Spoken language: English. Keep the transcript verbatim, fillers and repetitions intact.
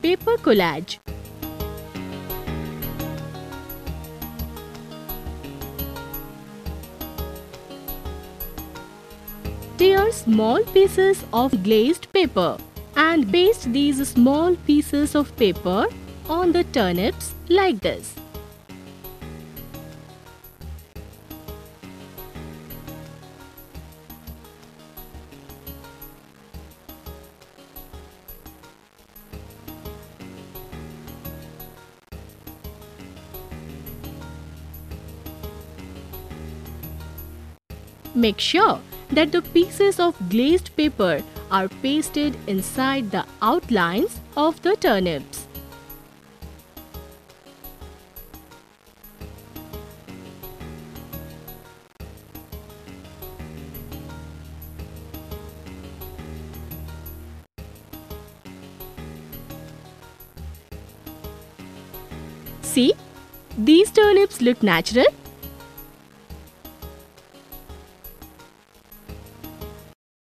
paper collage. Tear small pieces of glazed paper and paste these small pieces of paper on the turnips like this. Make sure that the pieces of glazed paper are pasted inside the outlines of the turnips. See, these turnips look natural.